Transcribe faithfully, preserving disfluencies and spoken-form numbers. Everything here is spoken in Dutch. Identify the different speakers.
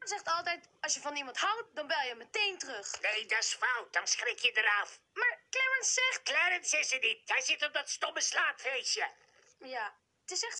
Speaker 1: zegt altijd, als je van iemand houdt, dan bel je meteen terug.
Speaker 2: Nee, dat is fout. Dan schrik je eraf.
Speaker 1: Maar Clarence zegt...
Speaker 2: Clarence is er niet. Hij zit op dat stomme slaapfeestje.
Speaker 1: Ja, het is echt